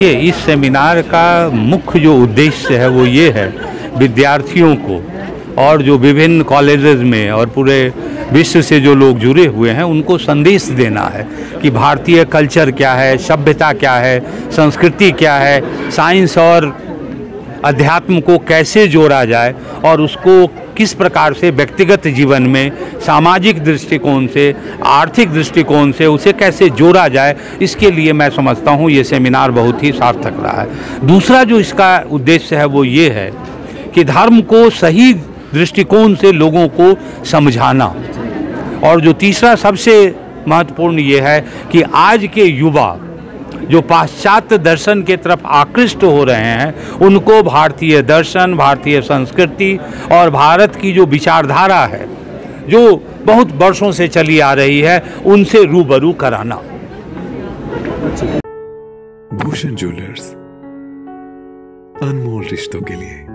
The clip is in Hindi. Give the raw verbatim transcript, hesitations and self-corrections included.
इस सेमिनार का मुख्य जो उद्देश्य है वो ये है, विद्यार्थियों को और जो विभिन्न कॉलेजेस में और पूरे विश्व से जो लोग जुड़े हुए हैं उनको संदेश देना है कि भारतीय कल्चर क्या है, सभ्यता क्या है, संस्कृति क्या है, साइंस और अध्यात्म को कैसे जोड़ा जाए और उसको किस प्रकार से व्यक्तिगत जीवन में, सामाजिक दृष्टिकोण से, आर्थिक दृष्टिकोण से उसे कैसे जोड़ा जाए। इसके लिए मैं समझता हूँ ये सेमिनार बहुत ही सार्थक रहा है। दूसरा जो इसका उद्देश्य है वो ये है कि धर्म को सही दृष्टिकोण से लोगों को समझाना, और जो तीसरा सबसे महत्वपूर्ण ये है कि आज के युवा जो पाश्चात्य दर्शन के तरफ आकृष्ट हो रहे हैं उनको भारतीय दर्शन, भारतीय संस्कृति और भारत की जो विचारधारा है जो बहुत वर्षों से चली आ रही है उनसे रूबरू कराना। भूषण ज्वेलर्स, अनमोल रिश्तों के लिए।